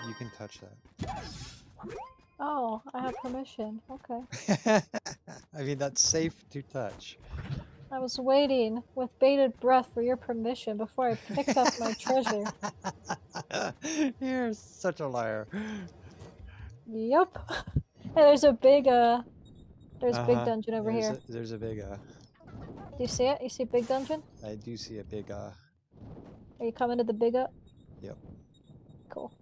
You can touch that. Oh, I have permission. Okay. I mean, that's safe to touch. I was waiting with bated breath for your permission before I picked up my treasure. You're such a liar. Yup. Hey, there's a big big dungeon over here. There's a big Do you see it? You see big dungeon? I do see a big Are you coming to the big Yep. Cool.